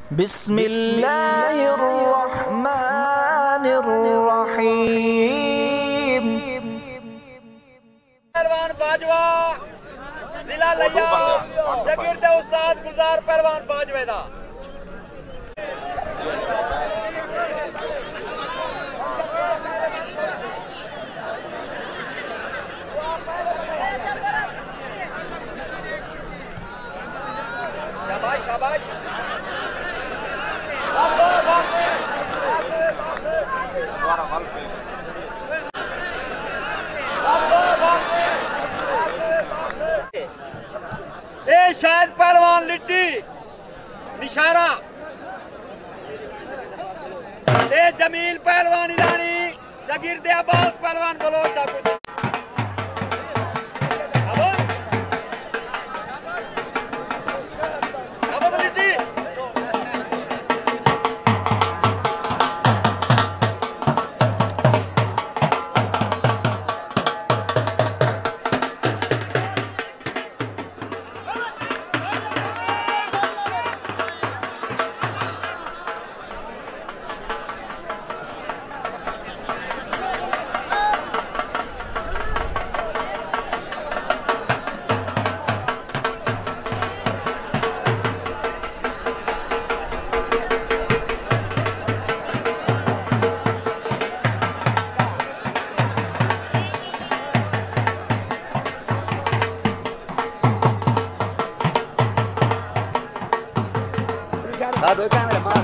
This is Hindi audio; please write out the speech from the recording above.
बिस्मिल्लाहिर्रहमानिर्रहीम। पहलवान बाजवा जिला लिया जगीरदे उस्ताद गुलजार पहलवान बाजवे दा शाबाश शाबाश ये शायद पहलवान लिट्टी निशारा ये जमील पहलवान ईरानी जगीरदे अब्बास पहलवान बलोच दो कैमरे मार